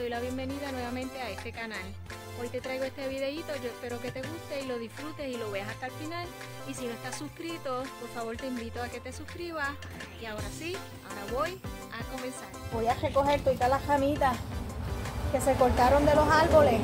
doy la bienvenida nuevamente a este canal. Hoy te traigo este videito, yo espero que te guste y lo disfrutes y lo veas hasta el final. Y si no estás suscrito, por favor te invito a que te suscribas. Y ahora sí, ahora voy a comenzar. Voy a recoger todas las ramitas que se cortaron de los árboles.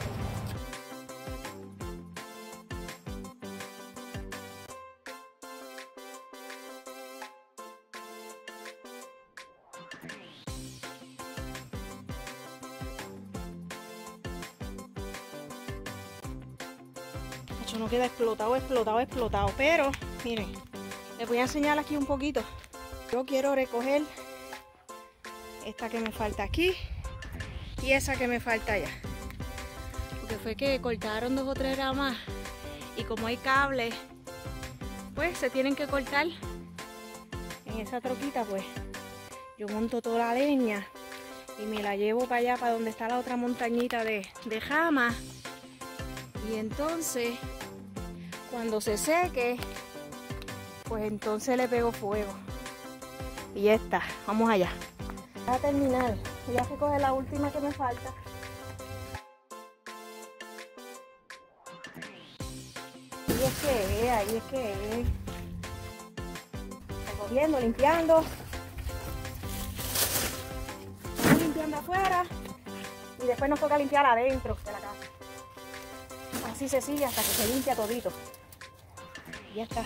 No queda explotado, pero miren, les voy a enseñar aquí un poquito. Yo quiero recoger esta que me falta aquí y esa que me falta allá, porque fue que cortaron 2 o 3 ramas y como hay cables, pues se tienen que cortar. En esa troquita pues yo monto toda la leña y me la llevo para allá, para donde está la otra montañita de ramas. Y entonces, cuando se seque, pues entonces le pego fuego. Y ya está, vamos allá. Voy a terminar, voy a recoger la última que me falta. Ahí es que recogiendo, limpiando. Vamos limpiando afuera y después nos toca limpiar adentro de la casa. Así se sigue hasta que se limpia todito. Y ya está.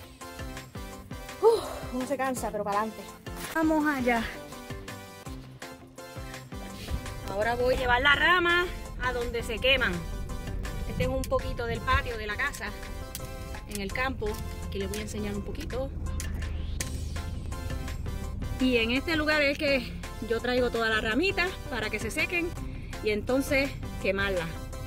No se cansa, pero para adelante. Vamos allá. Ahora voy a llevar la rama a donde se queman. Este es un poquito del patio de la casa, en el campo. Aquí les voy a enseñar un poquito. Y en este lugar es que yo traigo todas las ramitas para que se sequen y entonces quemarlas.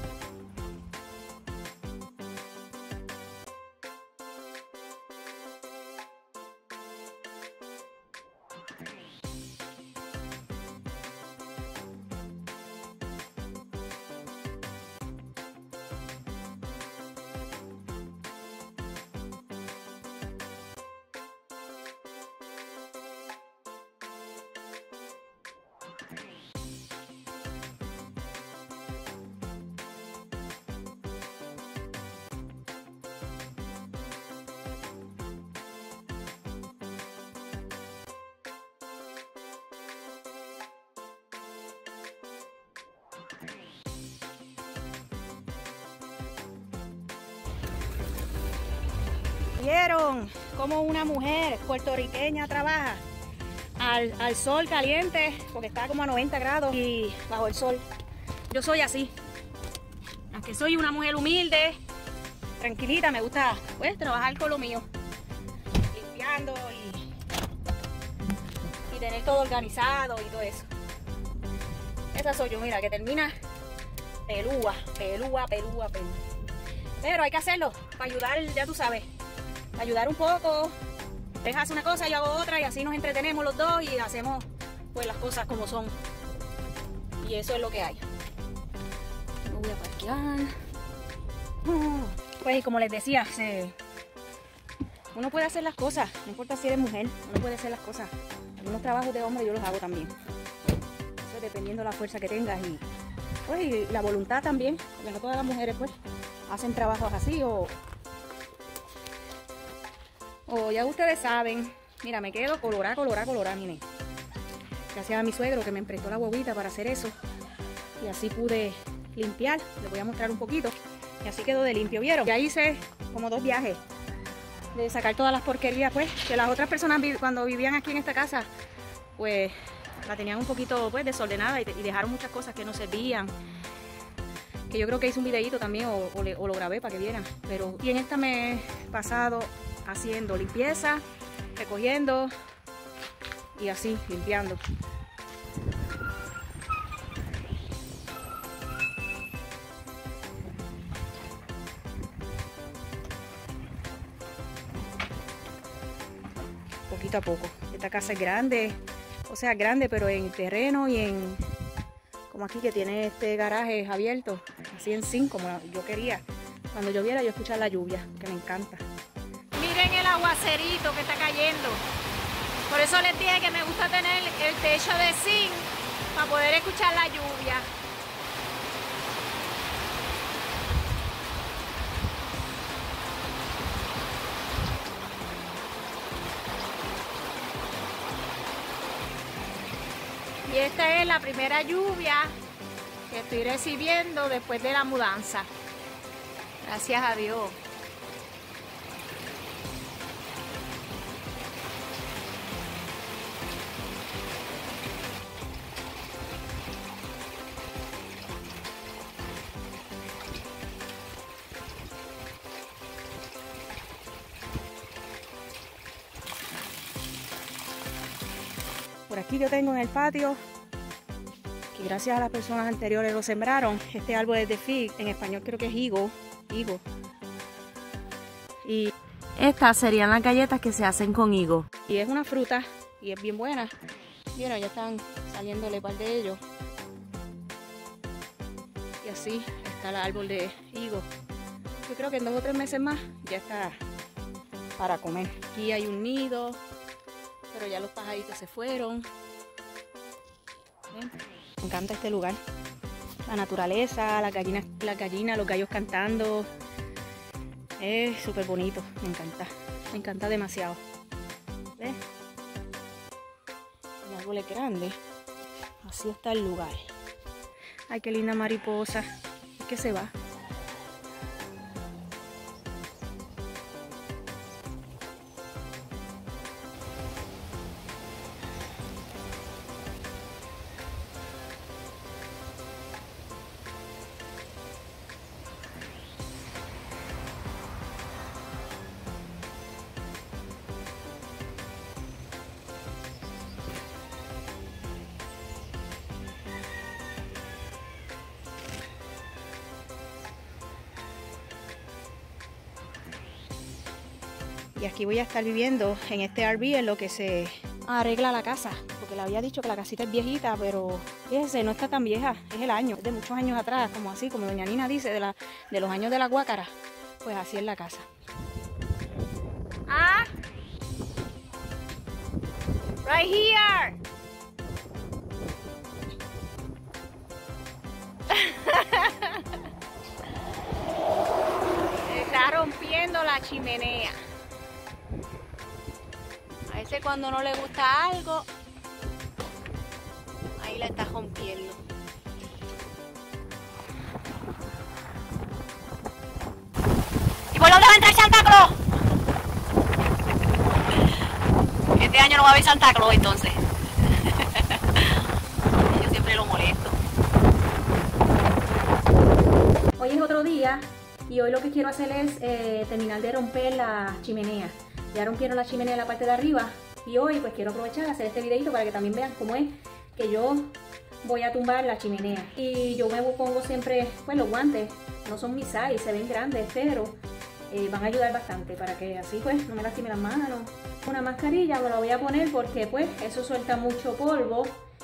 ¿Vieron cómo una mujer puertorriqueña trabaja al sol caliente? Porque está como a 90 grados y bajo el sol. Yo soy así. Aunque soy una mujer humilde, tranquilita, me gusta pues trabajar con lo mío. Limpiando y tener todo organizado y todo eso. Esa soy yo, mira, que termina pelúa. Pero hay que hacerlo para ayudar, ya tú sabes. Ayudar un poco, dejas una cosa y hago otra y así nos entretenemos los dos y hacemos pues las cosas como son. Y eso es lo que hay. Me voy a parquear. Pues como les decía, uno puede hacer las cosas, no importa si eres mujer, uno puede hacer las cosas. Algunos trabajos de hombre yo los hago también. Eso dependiendo de la fuerza que tengas y, pues, y la voluntad también, porque no todas las mujeres pues hacen trabajos así o ya ustedes saben. Mira, me quedo colorada, miren. Gracias a mi suegro que me prestó la huevita para hacer eso. Y así pude limpiar. Les voy a mostrar un poquito. Y así quedó de limpio, ¿vieron? Ya hice como 2 viajes de sacar todas las porquerías, pues, que las otras personas cuando vivían aquí en esta casa, pues, la tenían un poquito, pues, desordenada y dejaron muchas cosas que no servían. Que yo creo que hice un videito también o lo grabé para que vieran. Pero, y en esta me he pasado haciendo limpieza, recogiendo y así limpiando. Poquito a poco. Esta casa es grande, o sea, grande, pero en terreno y en, como aquí que tiene este garaje abierto, así en zinc, como yo quería. Cuando lloviera yo escuchar la lluvia, que me encanta. Miren el aguacerito que está cayendo. Por eso les dije que me gusta tener el techo de zinc para poder escuchar la lluvia. Y esta es la primera lluvia que estoy recibiendo después de la mudanza. Gracias a Dios. Por aquí yo tengo en el patio, que gracias a las personas anteriores lo sembraron, este árbol es de fig, en español creo que es higo. Y estas serían las galletas que se hacen con higo. Y es una fruta y es bien buena. Vieron, ya están saliéndole par de ellos. Y así está el árbol de higo. Yo creo que en 2 o 3 meses más ya está para comer. Aquí hay un nido, pero ya los pajaritos se fueron. ¿Ven? Me encanta este lugar. La naturaleza, las gallinas, los gallos cantando. Es súper bonito, me encanta demasiado. ¿Ves? El árbol es grande. Así está el lugar. Ay, qué linda mariposa. Es que se va. Y aquí voy a estar viviendo en este RV en lo que se arregla la casa. Porque le había dicho que la casita es viejita, pero fíjense, no está tan vieja. Es el año, es de muchos años atrás, como así, como doña Nina dice, de los años de la guácara. Pues así es la casa. Ah, right here. Está rompiendo la chimenea. A veces cuando no le gusta algo, ahí la está rompiendo. ¿Y por dónde va a entrar Santa Claus? Este año no va a haber Santa Claus entonces. Yo siempre lo molesto. Hoy es otro día y hoy lo que quiero hacer es terminar de romper la chimenea. Ya rompieron la chimenea en la parte de arriba y hoy pues quiero aprovechar a hacer este videito para que también vean cómo es que yo voy a tumbar la chimenea. Y yo me pongo siempre pues los guantes, no son mis size, se ven grandes, pero van a ayudar bastante para que así pues no me lastime las manos. Una mascarilla me la voy a poner porque pues eso suelta mucho polvo.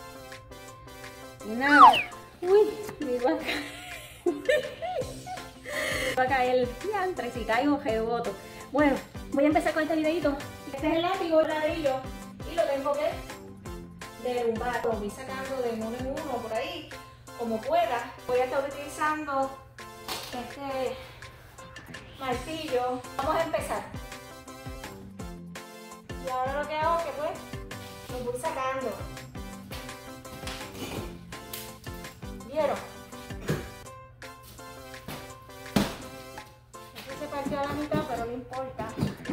Y nada, uy, me va a caer. Va a caer diantre, si caigo reboto. Bueno, voy a empezar con este videito. Este es el látigo, el ladrillo, y lo tengo que derrumbar. Lo voy sacando de uno en uno por ahí, como pueda. Voy a estar utilizando este martillo. Vamos a empezar. Y ahora lo que hago es que pues lo voy sacando. ¿Vieron? Este se partió a la mitad, pero no importa.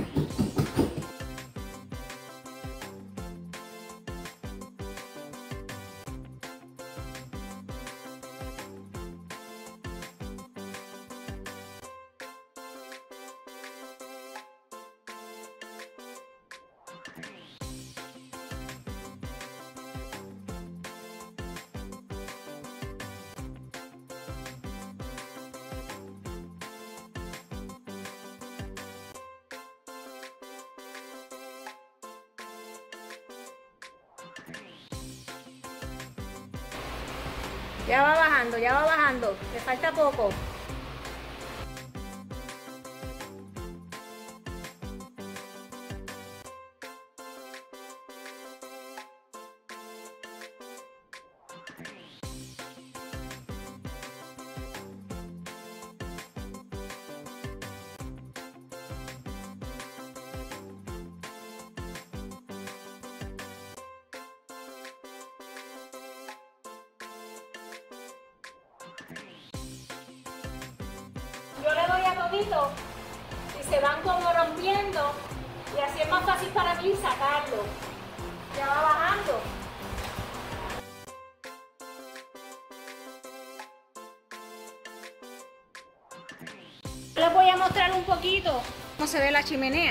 Ya va bajando, le falta poco. poquito y se van como rompiendo y así es más fácil para mí sacarlo. Ya va bajando. Les voy a mostrar un poquito cómo se ve la chimenea.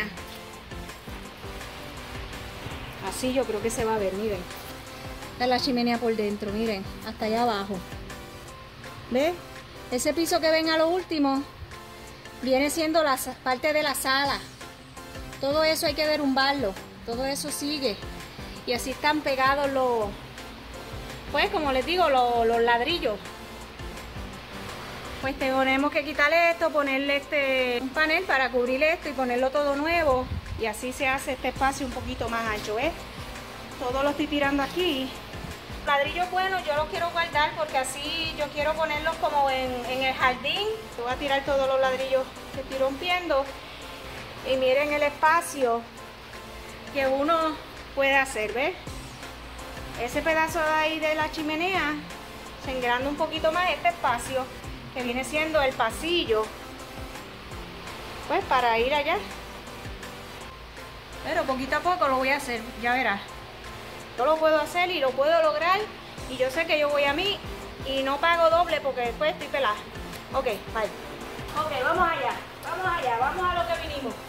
Así yo creo que se va a ver, miren. Esta es la chimenea por dentro, miren, hasta allá abajo. ¿Ves? Ese piso que ven a lo último viene siendo la parte de la sala. Todo eso hay que derrumbarlo, todo eso sigue. Y así están pegados los, pues como les digo, los ladrillos. Pues tenemos que quitarle esto, ponerle un panel para cubrir esto y ponerlo todo nuevo. Y así se hace este espacio un poquito más ancho, ¿ves? Todo lo estoy tirando aquí. Ladrillos buenos yo los quiero guardar porque así yo quiero ponerlos como en el jardín. Voy a tirar todos los ladrillos que estoy rompiendo. Y miren el espacio que uno puede hacer, ¿ves? Ese pedazo de ahí de la chimenea se engranda un poquito más este espacio que viene siendo el pasillo, pues para ir allá. Pero poquito a poco lo voy a hacer, ya verás. Yo lo puedo hacer y lo puedo lograr y yo sé que yo voy a mí y no pago doble porque después estoy pelada. Ok, bye. Ok, vamos allá, vamos a lo que vinimos.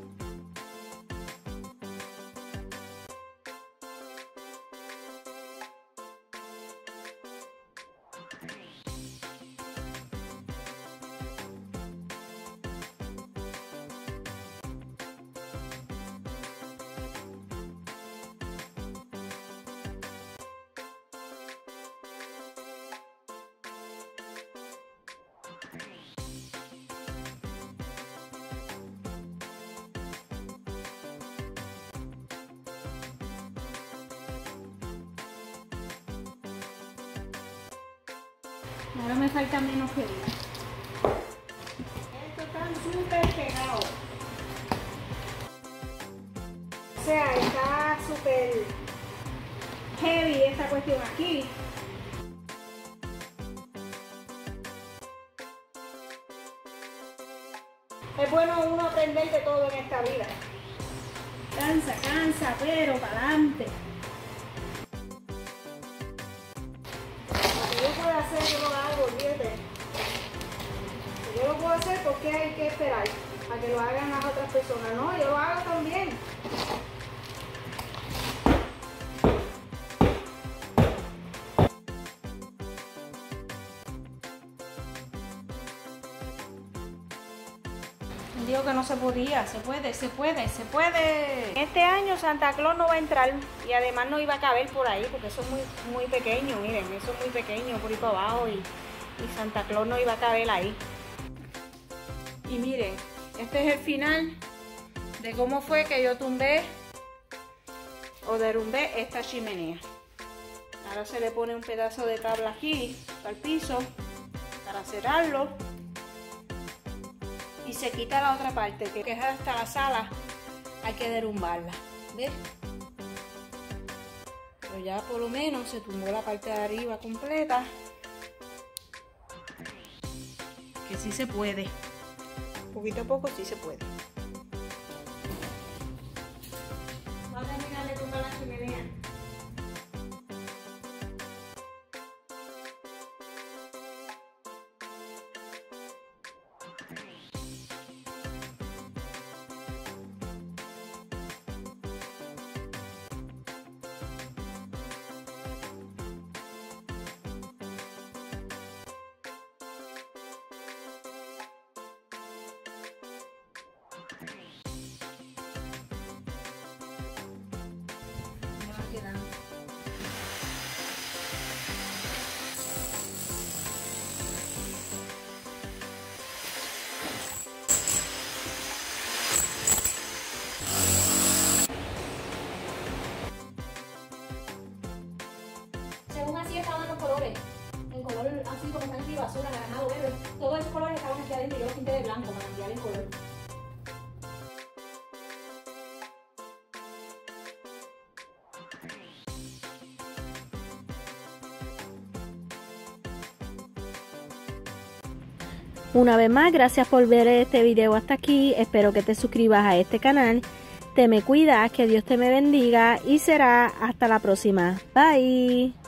Ahora me falta menos que ir. Esto está súper pegado. O sea, está súper heavy esta cuestión aquí. Es bueno uno aprender de todo en esta vida. Cansa, pero para adelante. Lo que yo puedo hacer, yo lo hago, olvídate. Si yo lo puedo hacer, ¿por qué hay que esperar a que lo hagan las otras personas? No, yo lo hago también. Digo que no se podía, se puede. Este año Santa Claus no va a entrar y además no iba a caber por ahí porque eso es muy pequeño, miren, eso es muy pequeño por ahí para abajo y Santa Claus no iba a caber ahí. Y miren, este es el final de cómo fue que yo tumbé o derrumbé esta chimenea. Ahora se le pone un pedazo de tabla aquí al piso para cerrarlo. Y se quita la otra parte, que es hasta la sala, hay que derrumbarla, ¿ves? Pero ya por lo menos se tumbó la parte de arriba completa. Que sí se puede. Poquito a poco sí se puede. Vamos a terminar de tumbar la chimenea. Según así estaban los colores, en color así como está aquí, basura, anaranjado, verde, todos esos colores estaban aquí adentro y yo los pinté de blanco para cambiar el color. Una vez más, gracias por ver este video hasta aquí. Espero que te suscribas a este canal. Te me cuidas, que Dios te me bendiga y será hasta la próxima. Bye.